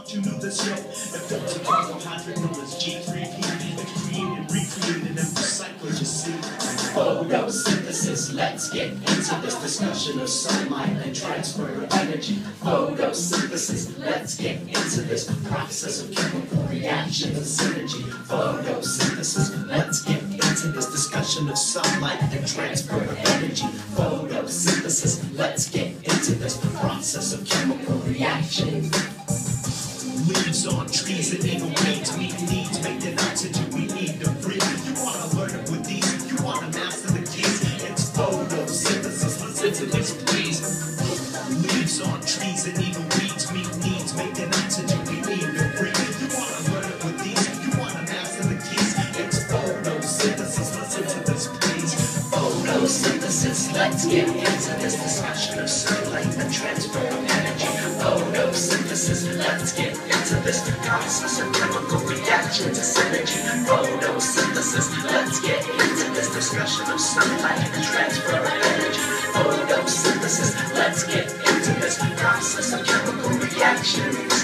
thought you knew this, yo. If there's a carbohydrate known as G3P, it's created, recreated, and recycled, you see. Photosynthesis, let's get into this discussion of sunlight and transfer of energy. Photosynthesis, let's get into this process of chemical reaction and synergy. Photosynthesis, let's get into this discussion of sunlight and transfer of energy. Photosynthesis, let's get into this process of chemical reaction. Leaves on trees and even weeds meet needs, making oxygen we need to breathe. You wanna learn it with these, you wanna master the keys. It's photosynthesis, listen to this please. Leaves on trees and even weeds meet needs, making oxygen we need to breathe. You wanna learn it with these, you wanna master the keys. It's photosynthesis, listen to this please. Photosynthesis, let's get into this discussion of sunlight and transfer of energy. Photosynthesis, let's get into this process of chemical reaction to synergy. Photosynthesis, let's get into this discussion of sunlight and transfer of energy. Photosynthesis, let's get into this process of chemical reaction.